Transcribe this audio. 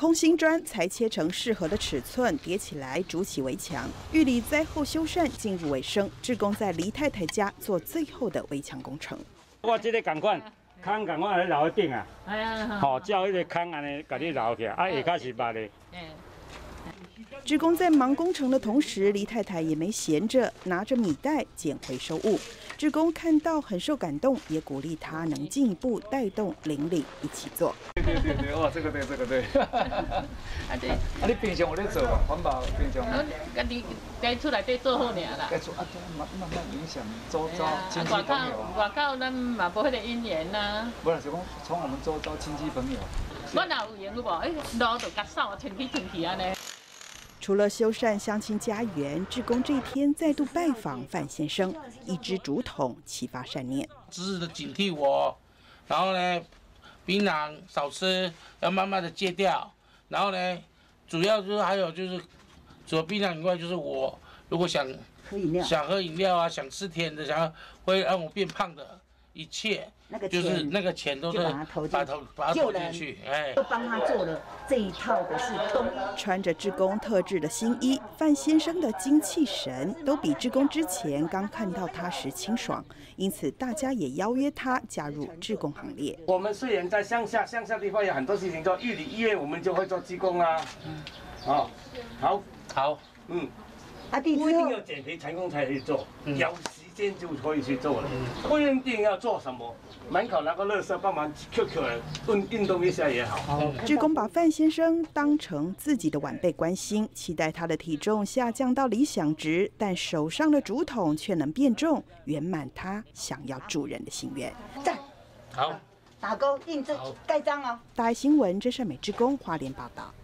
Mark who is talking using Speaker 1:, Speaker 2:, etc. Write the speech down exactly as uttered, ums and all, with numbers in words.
Speaker 1: 空心砖裁切成适合的尺寸，叠起来筑起围墙。玉里灾后修缮进入尾声，志工在黎太太家做最后的围墙工程。
Speaker 2: 我这个赶快。 空共我来留顶啊，哎呀，好，照迄个空安尼，甲你留起来，啊，下骹是捌的。
Speaker 1: 志工在忙工程的同时，黎太太也没闲着，拿着米袋捡回收物。志工看到很受感动，也鼓励他能进一步带动邻里一起做。
Speaker 3: 对对对对，哇，这个对，这个对。啊对，啊你平常有咧做嘛？环保平常。我家己家厝内底做好尔啦。家厝啊，慢慢慢影响周遭亲戚朋友。
Speaker 4: 外口咱嘛无迄个姻缘呐。
Speaker 3: 不是，是讲从我们周遭亲戚朋友。
Speaker 4: 我哪有缘有无？哎，路就甲扫，清去清去安尼。
Speaker 1: 除了修缮乡亲家园，志工这天再度拜访范先生，一支竹筒启发善念，
Speaker 5: 时时的警惕我，然后呢，槟榔少吃，要慢慢的戒掉，然后呢，主要就是还有就是，除了槟榔以外，就是我如果想
Speaker 6: 喝饮料，
Speaker 5: 想喝饮料啊，想吃甜的，想要会让我变胖的一切。
Speaker 6: 那个
Speaker 5: 就是那个钱都是把投把它投进去，哎，
Speaker 6: 都帮他做了这一套的是东。
Speaker 1: 穿着志工特制的新衣，范先生的精气神都比志工之前刚看到他时清爽，因此大家也邀约他加入志工行列。
Speaker 2: 我们虽然在乡下，乡下地方有很多事情做，玉里医院我们就会做志工啊。哦，好，
Speaker 5: 好，
Speaker 2: 嗯，
Speaker 6: 啊，不一
Speaker 2: 定要减肥成功才去做，有时间就可以去做了，不一定要做什么。 门口拿个垃圾帮忙 Q Q 人运运动一下也好。
Speaker 1: 志工把范先生当成自己的晚辈关心，期待他的体重下降到理想值，但手上的竹筒却能变重，圆满他想要助人的心愿。
Speaker 6: 赞，
Speaker 5: 好，
Speaker 6: 打勾印证盖章哦。
Speaker 1: 大爱新闻，真善美志工花莲报道。